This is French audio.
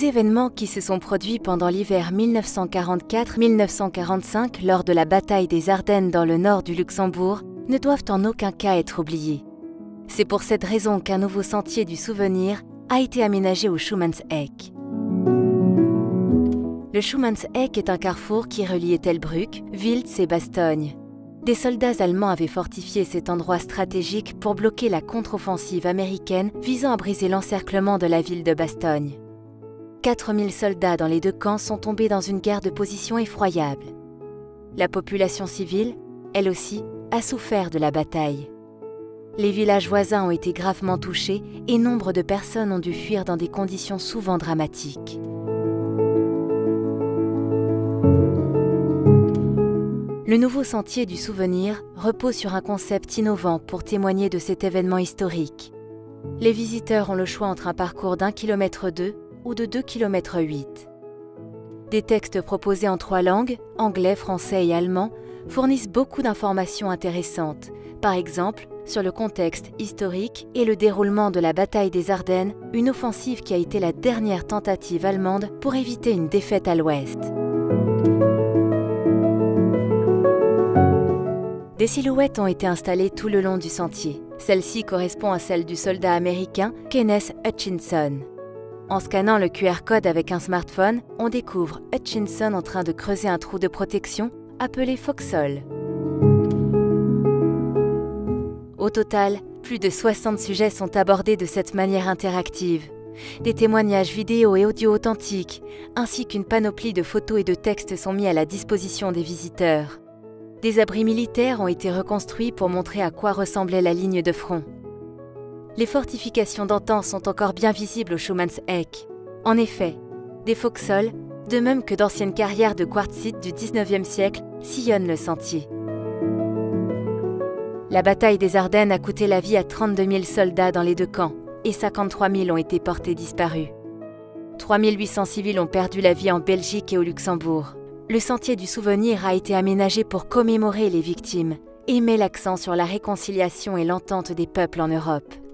événements qui se sont produits pendant l'hiver 1944-1945 lors de la bataille des Ardennes dans le nord du Luxembourg ne doivent en aucun cas être oubliés. C'est pour cette raison qu'un nouveau sentier du souvenir a été aménagé au Schumannseck. Le Schumannseck est un carrefour qui reliait Telbruck, Wiltz et Bastogne. Des soldats allemands avaient fortifié cet endroit stratégique pour bloquer la contre-offensive américaine visant à briser l'encerclement de la ville de Bastogne. 4000 soldats dans les deux camps sont tombés dans une guerre de position effroyable. La population civile, elle aussi, a souffert de la bataille. Les villages voisins ont été gravement touchés et nombre de personnes ont dû fuir dans des conditions souvent dramatiques. Le nouveau sentier du souvenir repose sur un concept innovant pour témoigner de cet événement historique. Les visiteurs ont le choix entre un parcours d'1,2 km ou de 2,8 km. Des textes proposés en 3 langues, anglais, français et allemand, fournissent beaucoup d'informations intéressantes, par exemple sur le contexte historique et le déroulement de la bataille des Ardennes, une offensive qui a été la dernière tentative allemande pour éviter une défaite à l'ouest. Des silhouettes ont été installées tout le long du sentier. Celle-ci correspond à celle du soldat américain Kenneth Hutchinson. En scannant le QR code avec un smartphone, on découvre Hutchinson en train de creuser un trou de protection appelé Foxhole. Au total, plus de 60 sujets sont abordés de cette manière interactive. Des témoignages vidéo et audio authentiques, ainsi qu'une panoplie de photos et de textes sont mis à la disposition des visiteurs. Des abris militaires ont été reconstruits pour montrer à quoi ressemblait la ligne de front. Les fortifications d'antan sont encore bien visibles au Schumannseck. En effet, des foxholes, de même que d'anciennes carrières de quartzite du XIXe siècle, sillonnent le sentier. La bataille des Ardennes a coûté la vie à 32 000 soldats dans les deux camps et 53 000 ont été portés disparus. 3 800 civils ont perdu la vie en Belgique et au Luxembourg. Le sentier du souvenir a été aménagé pour commémorer les victimes et met l'accent sur la réconciliation et l'entente des peuples en Europe.